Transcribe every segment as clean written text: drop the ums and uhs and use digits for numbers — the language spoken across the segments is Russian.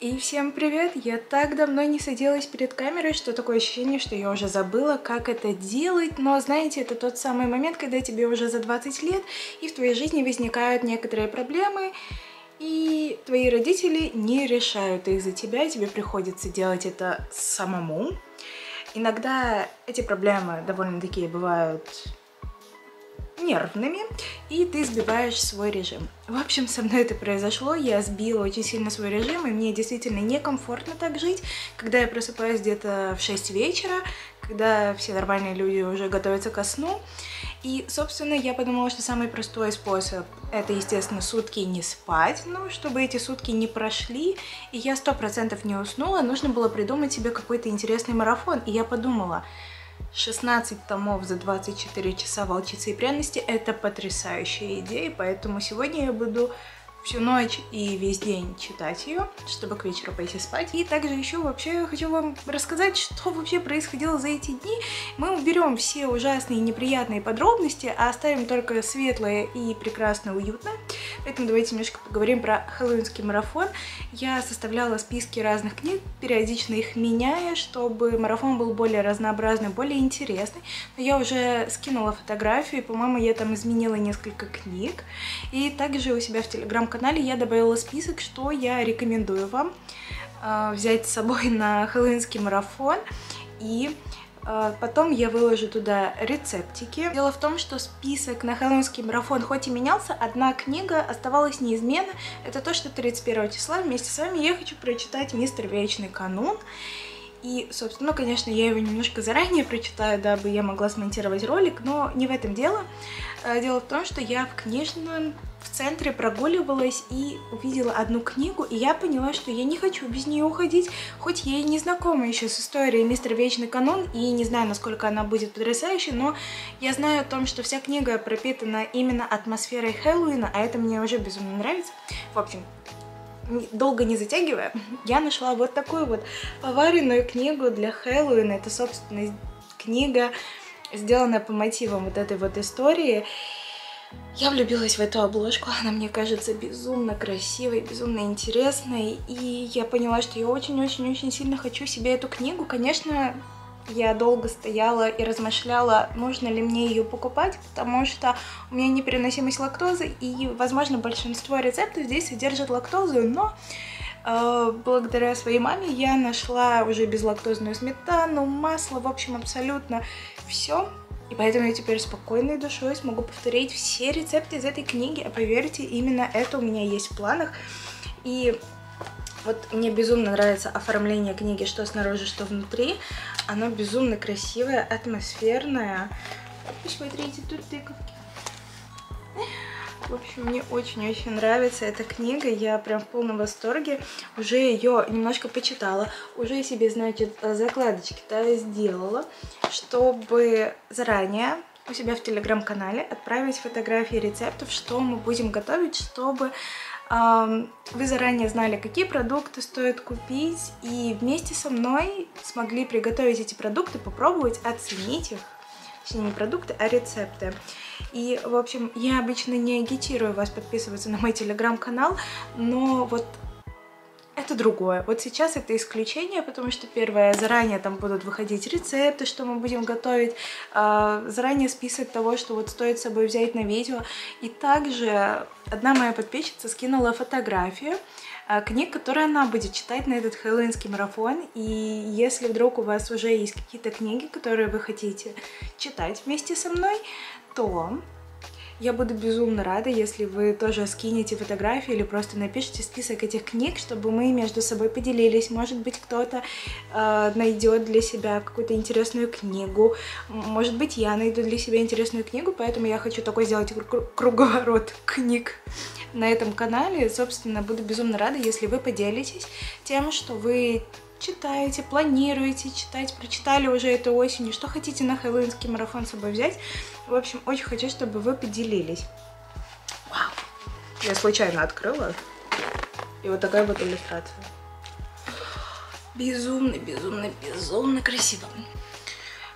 И всем привет! Я так давно не садилась перед камерой, что такое ощущение, что я уже забыла, как это делать. Но знаете, это тот самый момент, когда тебе уже за 20 лет, и в твоей жизни возникают некоторые проблемы, и твои родители не решают их за тебя, и тебе приходится делать это самому. Иногда эти проблемы довольно-таки бывают нервными, и ты сбиваешь свой режим. В общем, со мной это произошло, я сбила очень сильно свой режим, и мне действительно некомфортно так жить, когда я просыпаюсь где-то в 6 вечера, когда все нормальные люди уже готовятся ко сну. И, собственно, я подумала, что самый простой способ — это, естественно, сутки не спать, но чтобы эти сутки не прошли, и я 100% не уснула, нужно было придумать себе какой-то интересный марафон. И я подумала, 16 томов за 24 часа «Волчицы и пряности» — это потрясающая идея, поэтому сегодня я буду всю ночь и весь день читать ее, чтобы к вечеру пойти спать. И также еще вообще хочу вам рассказать, что вообще происходило за эти дни. Мы уберем все ужасные и неприятные подробности, а оставим только светлое и прекрасное, уютное. Поэтому давайте немножко поговорим про хэллоуинский марафон. Я составляла списки разных книг, периодично их меняя, чтобы марафон был более разнообразный, более интересный. Но я уже скинула фотографии, по-моему, я там изменила несколько книг. И также у себя в телеграм-канале я добавила список, что я рекомендую вам взять с собой на хэллоуинский марафон. И потом я выложу туда рецептики. Дело в том, что список на хэллоуинский марафон хоть и менялся, одна книга оставалась неизменна. Это то, что 31 числа вместе с вами я хочу прочитать «Мистер Вечный канун». И, собственно, конечно, я его немножко заранее прочитаю, дабы я могла смонтировать ролик, но не в этом дело. Дело в том, что я в книжном центре прогуливалась и увидела одну книгу, и я поняла, что я не хочу без нее уходить, хоть я и не знакома еще с историей «Мистер Вечный канун», и не знаю, насколько она будет потрясающей, но я знаю о том, что вся книга пропитана именно атмосферой Хэллоуина, а это мне уже безумно нравится. В общем, долго не затягивая, я нашла вот такую вот поваренную книгу для Хэллоуина. Это, собственно, книга, сделанная по мотивам вот этой вот истории. Я влюбилась в эту обложку, она мне кажется безумно красивой, безумно интересной, и я поняла, что я очень-очень-очень сильно хочу себе эту книгу. Конечно, я долго стояла и размышляла, нужно ли мне ее покупать, потому что у меня непереносимость лактозы, и, возможно, большинство рецептов здесь содержат лактозу, но благодаря своей маме я нашла уже безлактозную сметану, масло, в общем, абсолютно все. И поэтому я теперь спокойной душой смогу повторить все рецепты из этой книги, а поверьте, именно это у меня есть в планах. И вот мне безумно нравится оформление книги, что снаружи, что внутри. Оно безумно красивое, атмосферное. Посмотрите, тут тыковки. В общем, мне очень-очень нравится эта книга, я прям в полном восторге. Уже ее немножко почитала, уже себе, значит, закладочки-то сделала, чтобы заранее у себя в телеграм-канале отправить фотографии рецептов, что мы будем готовить, чтобы вы заранее знали, какие продукты стоит купить, и вместе со мной смогли приготовить эти продукты, попробовать, оценить их. Точнее, не продукты, а рецепты. И, в общем, я обычно не агитирую вас подписываться на мой телеграм-канал, но вот это другое. Вот сейчас это исключение, потому что, первое, заранее там будут выходить рецепты, что мы будем готовить, заранее список того, что вот стоит с собой взять на видео. И также одна моя подписчица скинула фотографию книг, которые она будет читать на этот хэллоуинский марафон. И если вдруг у вас уже есть какие-то книги, которые вы хотите читать вместе со мной, то я буду безумно рада, если вы тоже скинете фотографии или просто напишите список этих книг, чтобы мы между собой поделились. Может быть, кто-то найдет для себя какую-то интересную книгу. Может быть, я найду для себя интересную книгу, поэтому я хочу такой сделать круговорот книг на этом канале. Собственно, буду безумно рада, если вы поделитесь тем, что вы читаете, планируете читать, прочитали уже эту осенью, что хотите на хэллоуинский марафон с собой взять. В общем, очень хочу, чтобы вы поделились. Вау! Я случайно открыла, и вот такая вот иллюстрация. Безумно, безумно, безумно красиво.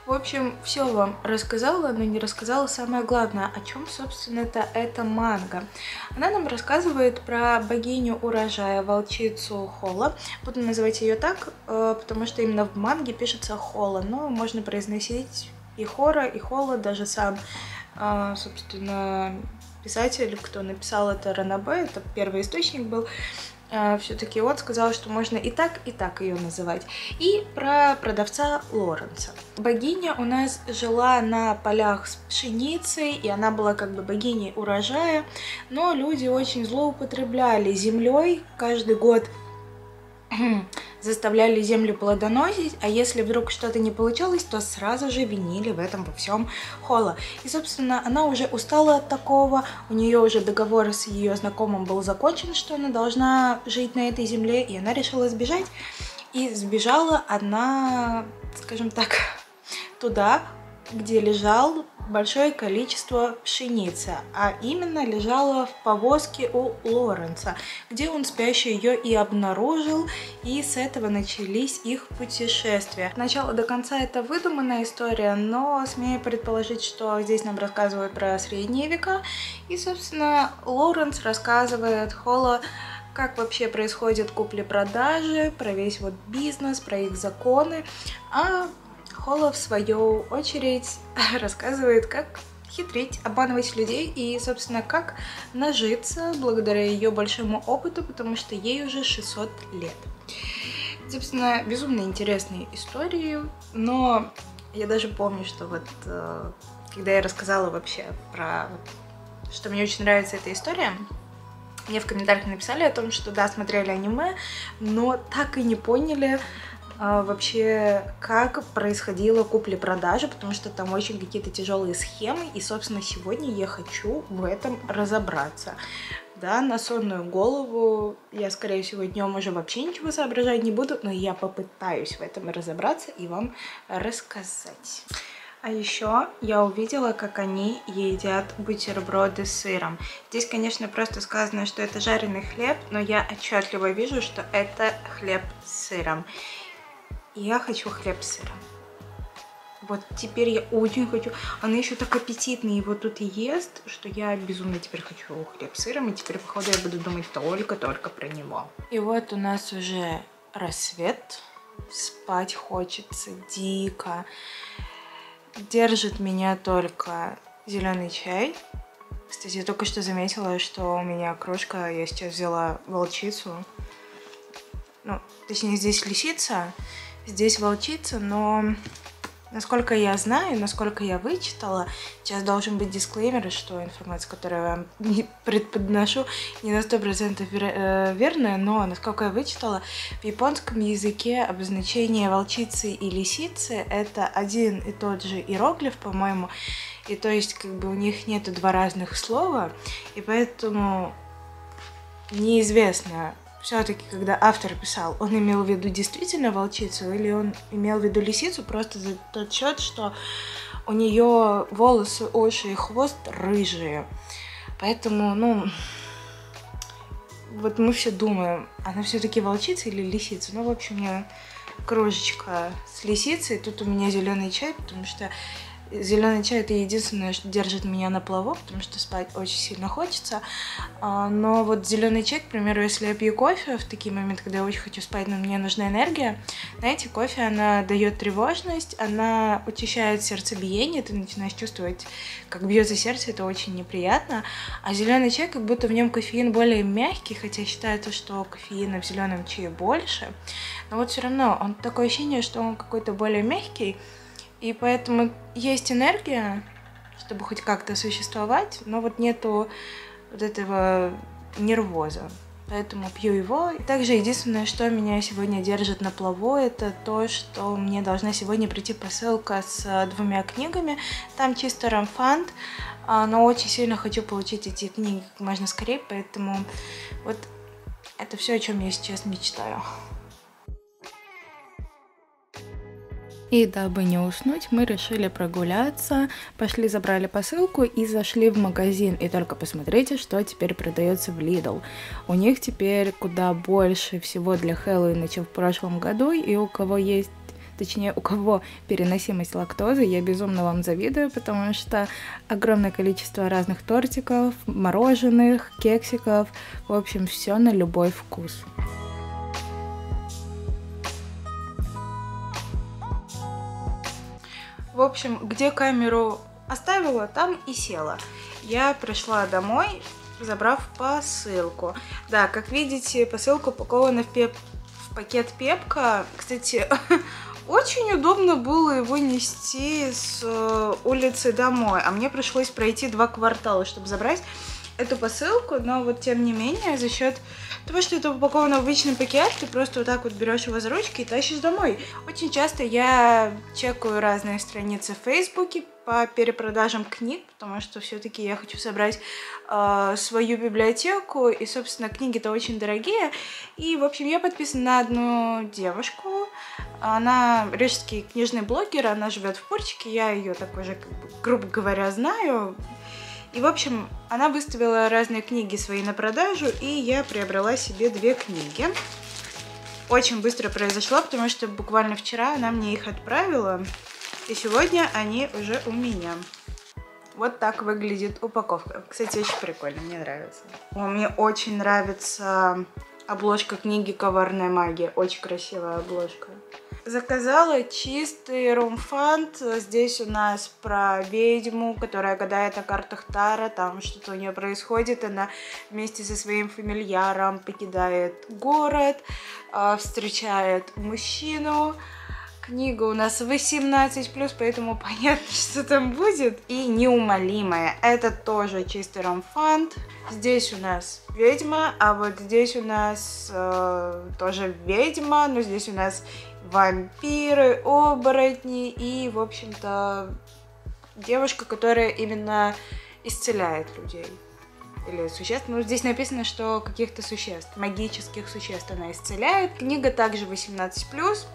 В общем, все вам рассказала, но не рассказала самое главное, о чем, собственно, эта манга. Она нам рассказывает про богиню урожая, волчицу Хола. Буду называть ее так, потому что именно в манге пишется Хола, но можно произносить и Хора, и Хола, даже сам, собственно, писатель, кто написал это, Ранобэ, это первый источник был. Все-таки он сказал, что можно и так ее называть. И про продавца Лоренса. Богиня у нас жила на полях с пшеницей, и она была как бы богиней урожая, но люди очень злоупотребляли землей каждый год. Заставляли землю плодоносить, а если вдруг что-то не получалось, то сразу же винили в этом во всем Хола. И, собственно, она уже устала от такого, у нее уже договор с ее знакомым был закончен, что она должна жить на этой земле, и она решила сбежать. И сбежала она, скажем так, туда, где лежало большое количество пшеницы, а именно лежала в повозке у Лоренса, где он спящий ее и обнаружил, и с этого начались их путешествия. От начала до конца это выдуманная история, но смею предположить, что здесь нам рассказывают про средние века, и, собственно, Лоренс рассказывает Холла, как вообще происходят купли-продажи, про весь вот бизнес, про их законы, а Холла, в свою очередь, рассказывает, как хитрить, обманывать людей и, собственно, как нажиться благодаря ее большому опыту, потому что ей уже 600 лет. Собственно, безумно интересные истории, но я даже помню, что вот когда я рассказала вообще про что мне очень нравится эта история, мне в комментариях написали о том, что да, смотрели аниме, но так и не поняли вообще, как происходила купля-продажа, потому что там очень какие-то тяжелые схемы, и, собственно, сегодня я хочу в этом разобраться. Да, на сонную голову я, скорее всего, днем уже вообще ничего соображать не буду, но я попытаюсь в этом разобраться и вам рассказать. А еще я увидела, как они едят бутерброды с сыром. Здесь, конечно, просто сказано, что это жареный хлеб, но я отчетливо вижу, что это хлеб с сыром. Я хочу хлеб с сыром. Вот теперь я очень хочу. Она еще так аппетитно его тут ест, что я безумно теперь хочу хлеб с сыром. И теперь, походу, я буду думать только про него. И вот у нас уже рассвет. Спать хочется дико. Держит меня только зеленый чай. Кстати, я только что заметила, что у меня кружка. Я сейчас взяла волчицу. Ну, точнее, здесь лисица. Здесь волчица, но насколько я знаю, насколько я вычитала, сейчас должен быть дисклеймер, что информация, которую я вам преподношу, не на 100% верная, но насколько я вычитала, в японском языке обозначение волчицы и лисицы это один и тот же иероглиф, по-моему, и то есть как бы у них нету два разных слова, и поэтому неизвестно, все-таки, когда автор писал, он имел в виду действительно волчицу или он имел в виду лисицу просто за тот счет, что у нее волосы, уши и хвост рыжие. Поэтому, ну, вот мы все думаем, она все-таки волчица или лисица. Ну, в общем, я кружечка с лисицей, тут у меня зеленый чай, потому что зеленый чай это единственное, что держит меня на плаву, потому что спать очень сильно хочется. Но вот зеленый чай, к примеру, если я пью кофе в такие моменты, когда я очень хочу спать, но мне нужна энергия, знаете, кофе, она дает тревожность, она учащает сердцебиение, ты начинаешь чувствовать, как бьется сердце, это очень неприятно. А зеленый чай, как будто в нем кофеин более мягкий, хотя считается, что кофеина в зеленом чае больше. Но вот все равно он такое ощущение, что он какой-то более мягкий. И поэтому есть энергия, чтобы хоть как-то существовать, но вот нету вот этого нервоза. Поэтому пью его. И также единственное, что меня сегодня держит на плаву, это то, что мне должна сегодня прийти посылка с 2 книгами. Там чисто рамфанд, но очень сильно хочу получить эти книги как можно скорее, поэтому вот это все, о чем я сейчас мечтаю. И дабы не уснуть, мы решили прогуляться, пошли забрали посылку и зашли в магазин. И только посмотрите, что теперь продается в Lidl. У них теперь куда больше всего для Хэллоуина, чем в прошлом году, и у кого есть, точнее, у кого переносимость лактозы, я безумно вам завидую, потому что огромное количество разных тортиков, мороженых, кексиков, в общем, все на любой вкус. В общем, где камеру оставила, там и села. Я пришла домой, забрав посылку. Да, как видите, посылка упакована в пакет Пепка. Кстати, очень удобно было его нести с улицы домой, а мне пришлось пройти 2 квартала, чтобы забрать эту посылку, но вот тем не менее, за счет того, что это упаковано в обычный пакет, ты просто вот так вот берешь его за ручки и тащишь домой. Очень часто я чекаю разные страницы в Фейсбуке по перепродажам книг, потому что все-таки я хочу собрать свою библиотеку, и, собственно, книги-то очень дорогие. И, в общем, я подписана на одну девушку. Она рижский книжный блогер, она живет в Порчике, я ее так уже, грубо говоря, знаю. И, в общем, она выставила разные книги свои на продажу, и я приобрела себе 2 книги. Очень быстро произошло, потому что буквально вчера она мне их отправила, и сегодня они уже у меня. Вот так выглядит упаковка. Кстати, очень прикольно, мне нравится. Мне очень нравится обложка книги «Коварная магия». Очень красивая обложка. Заказала чистый румфант. Здесь у нас про ведьму, которая гадает о картах Таро. Там что-то у нее происходит. Она вместе со своим фамильяром покидает город, встречает мужчину. Книга у нас 18+, поэтому понятно, что там будет. И неумолимая. Это тоже чистый ромфант. Здесь у нас ведьма, а вот здесь у нас тоже ведьма, но здесь у нас вампиры, оборотни и, в общем-то, девушка, которая именно исцеляет людей. Или существ. Ну, здесь написано, что каких-то существ, магических существ она исцеляет. Книга также 18+.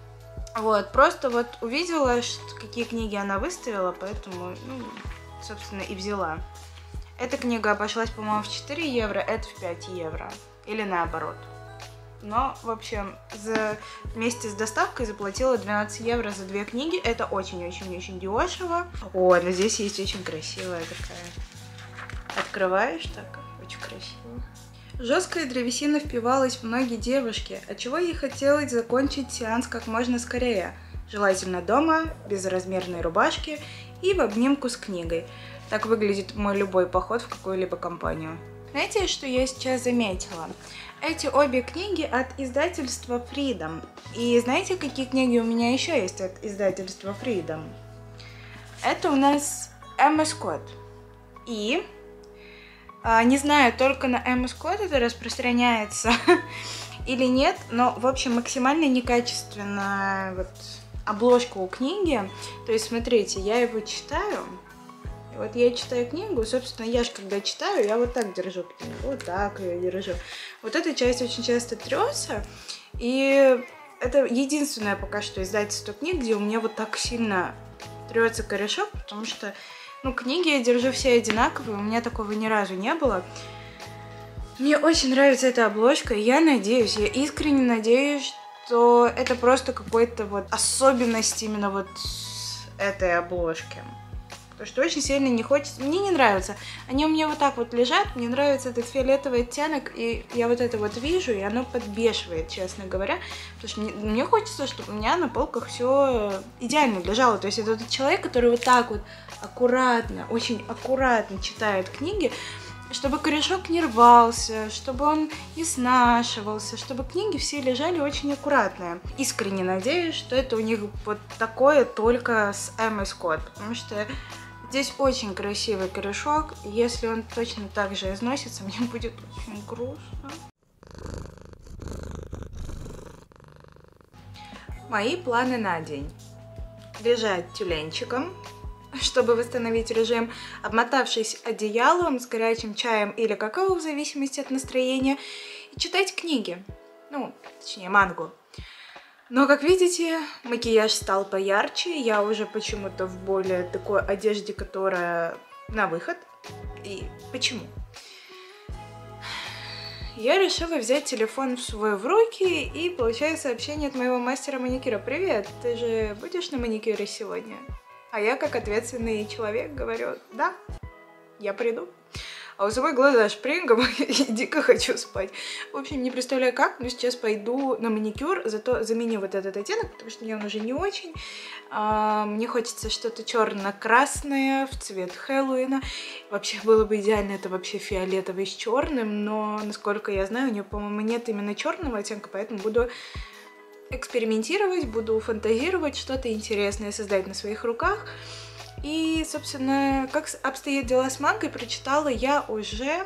Вот, просто вот увидела, какие книги она выставила, поэтому, ну, собственно, и взяла. Эта книга обошлась, по-моему, в 4 евро, это в 5 евро. Или наоборот. Но, в общем, вместе с доставкой заплатила 12 евро за 2 книги. Это очень-очень-очень дешево. Ой, но здесь есть очень красивая такая. Открываешь так, очень красиво. Жесткая древесина впивалась в ноги девушки, отчего ей хотелось закончить сеанс как можно скорее. Желательно дома, без размерной рубашки и в обнимку с книгой. Так выглядит мой любой поход в какую-либо компанию. Знаете, что я сейчас заметила? Эти обе книги от издательства Freedom. И знаете, какие книги у меня еще есть от издательства Freedom? Это у нас Эмма Скотт. И, не знаю, только на Эмму Скотт это распространяется или нет, но, в общем, максимально некачественная вот обложка у книги. То есть, смотрите, я его читаю. И вот я читаю книгу, собственно, я же когда читаю, я вот так держу книгу, вот так ее держу. Вот эта часть очень часто трется, и это единственное пока что издательство книг, где у меня вот так сильно трется корешок, потому что, ну, книги я держу все одинаковые, у меня такого ни разу не было. Мне очень нравится эта обложка, и я надеюсь, я искренне надеюсь, что это просто какой-то вот особенность именно вот этой обложки. Потому что очень сильно не хочется. Мне не нравится. Они у меня вот так вот лежат. Мне нравится этот фиолетовый оттенок. И я вот это вот вижу, и оно подбешивает, честно говоря. Потому что мне хочется, чтобы у меня на полках все идеально лежало. То есть это тот человек, который вот так вот аккуратно, очень аккуратно читает книги, чтобы корешок не рвался, чтобы он не снашивался, чтобы книги все лежали очень аккуратные. Искренне надеюсь, что это у них вот такое только с Эммой Скотт, потому что здесь очень красивый корешок, и если он точно так же износится, мне будет очень грустно. Мои планы на день. Лежать тюленчиком, чтобы восстановить режим, обмотавшись одеялом с горячим чаем или какао, в зависимости от настроения, и читать книги. Ну, точнее, мангу. Но, как видите, макияж стал поярче, я уже почему-то в более такой одежде, которая на выход. И почему? Я решила взять телефон в руки и получаю сообщение от моего мастера маникюра. Привет, ты же будешь на маникюре сегодня? А я, как ответственный человек, говорю, да, я приду. А у самой глаза шпрингом и дико хочу спать. В общем, не представляю как, но сейчас пойду на маникюр, зато заменю вот этот оттенок, потому что мне он уже не очень. Мне хочется что-то черно-красное в цвет Хэллоуина. Вообще было бы идеально, это вообще фиолетовый с черным, но, насколько я знаю, у нее, по-моему, нет именно черного оттенка, поэтому буду экспериментировать, буду фантазировать, что-то интересное создать на своих руках. И, собственно, как обстоят дела с мангой, прочитала я уже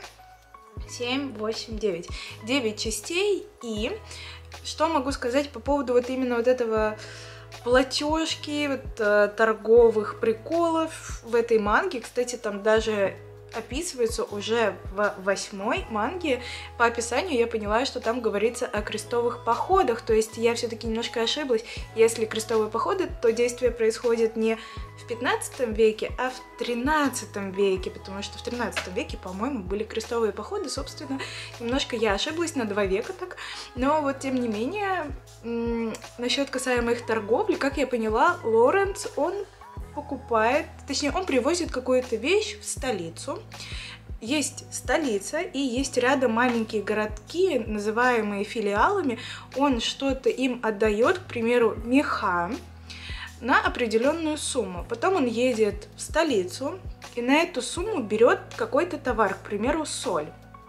7, 8, 9. 9 частей. И что могу сказать по поводу вот именно вот этого платежки, вот, торговых приколов в этой манге. Кстати, там даже описывается уже в 8-й манге. По описанию я поняла, что там говорится о крестовых походах, то есть я все-таки немножко ошиблась. Если крестовые походы, то действие происходит не в 15 веке, а в 13 веке, потому что в 13 веке, по-моему, были крестовые походы, собственно, немножко я ошиблась на 2 века так, но вот тем не менее, насчет касаемо их торговли, как я поняла, Лоренс, он покупает, точнее, он привозит какую-то вещь в столицу. Есть столица и есть рядом маленькие городки, называемые филиалами. Он что-то им отдает, к примеру, меха на определенную сумму. Потом он едет в столицу и на эту сумму берет какой-то товар, к примеру, соль.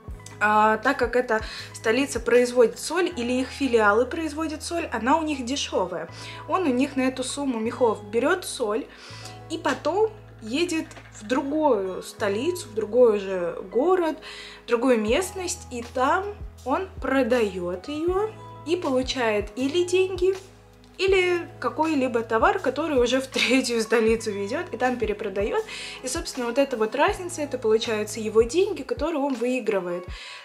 Так как эта столица производит соль или их филиалы производят соль, она у них дешевая. Он у них на эту сумму мехов берет соль и потом едет в другую столицу, в другой же город, в другую местность, и там он продает ее и получает или деньги, или какой-либо товар, который уже в 3-ю столицу везет и там перепродает. И, собственно, вот эта вот разница, это получаются его деньги, которые он выигрывает.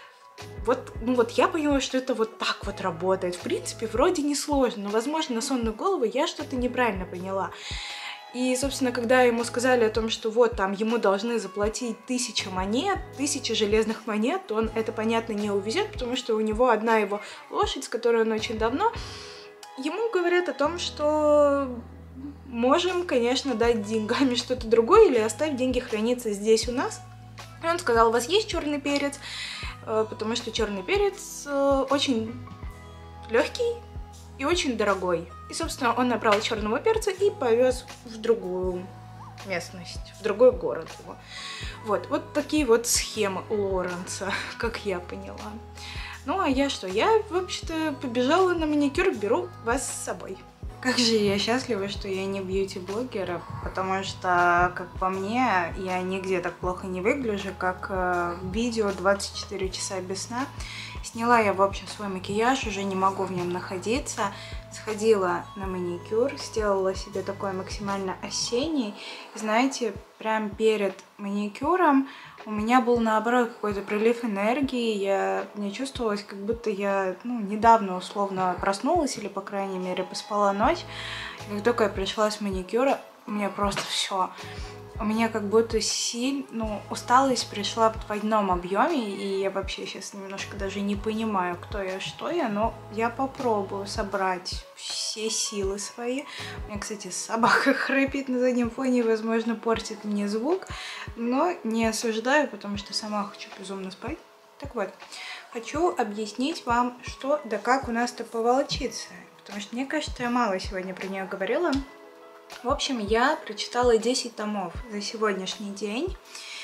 Вот, вот я поняла, что это вот так вот работает. В принципе, вроде несложно, но, возможно, на сонную голову я что-то неправильно поняла. И, собственно, когда ему сказали о том, что вот там ему должны заплатить 1000 монет, 1000 железных монет, то он это, понятно, не увезет, потому что у него одна его лошадь, с которой он очень давно. Ему говорят о том, что можем, конечно, дать деньгами что-то другое или оставить деньги храниться здесь у нас. И он сказал, у вас есть черный перец, потому что черный перец очень легкий и очень дорогой. И, собственно, он набрал черного перца и повез в другую местность, в другой город его. Вот такие вот схемы у Лоренса, как я поняла. Ну, а я что? Я, вообще-то, побежала на маникюр, беру вас с собой. Как же я счастлива, что я не бьюти-блогер, потому что, как по мне, я нигде так плохо не выгляжу, как в видео 24 часа без сна. Сняла я, в общем, свой макияж, уже не могу в нем находиться. Сходила на маникюр, сделала себе такой максимально осенний. Знаете, прям перед маникюром у меня был, наоборот, какой-то прилив энергии. Мне чувствовалось, как будто я недавно условно проснулась или, по крайней мере, поспала ночь. И как только я пришла с маникюра, у меня просто все. У меня как будто усталость пришла в двойном объеме, и я вообще сейчас немножко даже не понимаю, кто я, что я, но я попробую собрать все силы свои. У меня, кстати, собака храпит на заднем фоне, возможно, портит мне звук, но не осуждаю, потому что сама хочу безумно спать. Так вот, хочу объяснить вам, что да как у нас-то по волчице, потому что мне кажется, я мало сегодня про нее говорила. В общем, я прочитала 10 томов за сегодняшний день,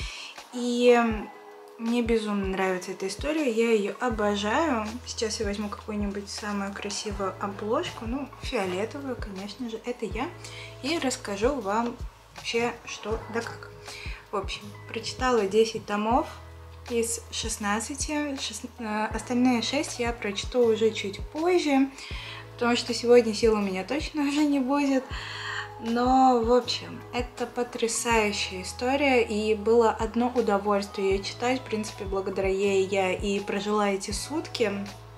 и мне безумно нравится эта история, я ее обожаю. Сейчас я возьму какую-нибудь самую красивую обложку, фиолетовую, конечно же, это я, и расскажу вам вообще, что да как. В общем, прочитала 10 томов из 16, остальные 6 я прочту уже чуть позже, потому что сегодня сил у меня точно уже не будет. Но, в общем, это потрясающая история, и было одно удовольствие ее читать. В принципе, благодаря ей я и прожила эти сутки.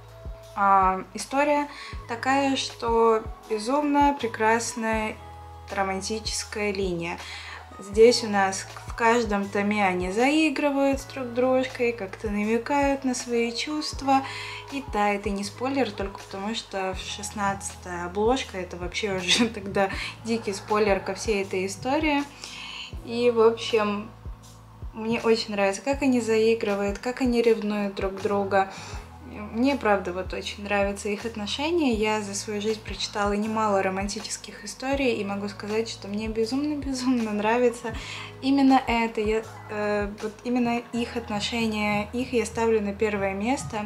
История такая, что безумно прекрасная романтическая линия. Здесь у нас в каждом томе они заигрывают с друг дружкой, как-то намекают на свои чувства. И да, это не спойлер, только потому что 16-я обложка, это вообще уже тогда дикий спойлер ко всей этой истории. И, в общем, мне очень нравится, как они заигрывают, как они ревнуют друг друга. Мне, правда, вот очень нравятся их отношения. Я за свою жизнь прочитала немало романтических историй, и могу сказать, что мне безумно нравится именно это. Вот именно их отношения, их я ставлю на первое место.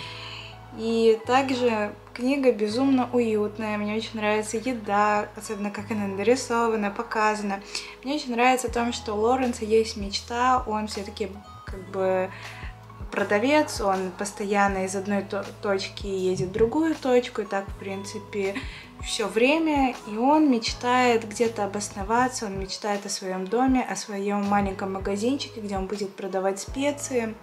И также книга безумно уютная, мне очень нравится еда, особенно как она нарисована, показана. Мне очень нравится то, что у Лоренса есть мечта, он все-таки как бы продавец, он постоянно из одной точки едет в другую точку, и так, в принципе, все время, и он мечтает где-то обосноваться, он мечтает о своем доме, о своем маленьком магазинчике, где он будет продавать специи.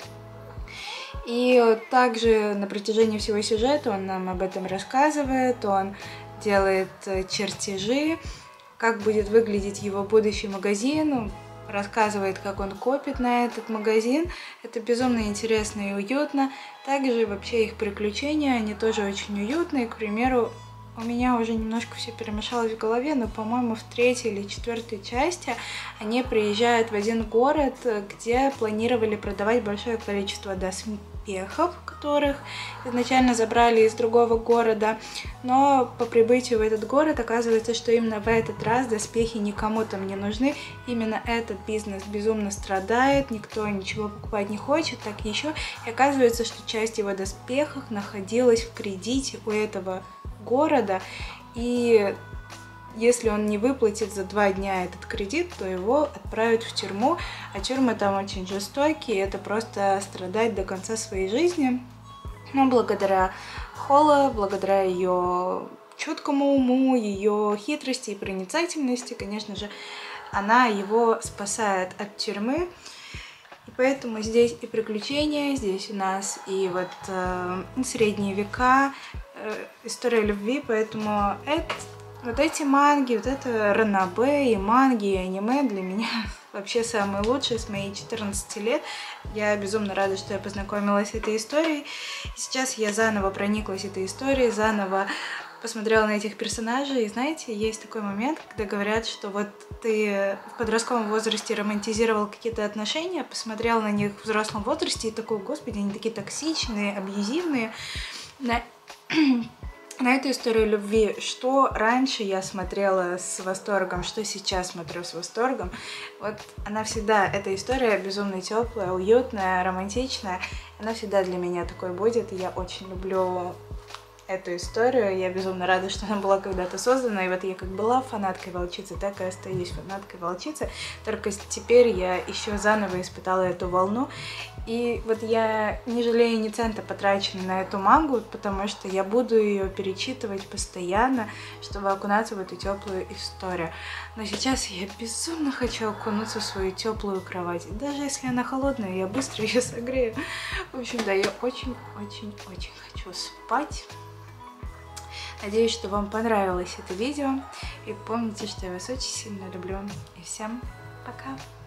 И также на протяжении всего сюжета он нам об этом рассказывает, он делает чертежи, как будет выглядеть его будущий магазин, рассказывает, как он копит на этот магазин. Это безумно интересно и уютно. Также вообще их приключения, они тоже очень уютные. К примеру, у меня уже немножко все перемешалось в голове, но, по-моему, в 3-й или 4-й части они приезжают в один город, где планировали продавать большое количество доспехов, которых изначально забрали из другого города, но по прибытию в этот город оказывается, что именно в этот раз доспехи никому там не нужны, именно этот бизнес безумно страдает, никто ничего покупать не хочет, так еще, и оказывается, что часть его доспехов находилась в кредите у этого города, и если он не выплатит за 2 дня этот кредит, то его отправят в тюрьму, а тюрьмы там очень жестокие, это просто страдать до конца своей жизни. Но благодаря Холла, благодаря ее чуткому уму, ее хитрости и проницательности, конечно же, она его спасает от тюрьмы. И поэтому здесь и приключения, здесь у нас и вот средние века, история любви, поэтому вот эти манги, вот это ранобэ и манги, и аниме для меня вообще самые лучшие с моих 14 лет. Я безумно рада, что я познакомилась с этой историей. Сейчас я заново прониклась этой историей, заново посмотрела на этих персонажей. И знаете, есть такой момент, когда говорят, что вот ты в подростковом возрасте романтизировал какие-то отношения, посмотрел на них в взрослом возрасте и такой: господи, они такие токсичные, абьюзивные. На эту историю любви, что раньше я смотрела с восторгом, что сейчас смотрю с восторгом, вот она всегда, эта история безумно теплая, уютная, романтичная, она всегда для меня такой будет, и я очень люблю эту историю, я безумно рада, что она была когда-то создана, и вот я как была фанаткой волчицы, так и остаюсь фанаткой волчицы, только теперь я еще заново испытала эту волну, и вот я не жалею ни цента потраченного на эту мангу, потому что я буду ее перечитывать постоянно, чтобы окунаться в эту теплую историю. Но сейчас я безумно хочу окунуться в свою теплую кровать, и даже если она холодная, я быстро ее согрею. В общем, да, я очень хочу спать. Надеюсь, что вам понравилось это видео. И помните, что я вас очень сильно люблю. И всем пока!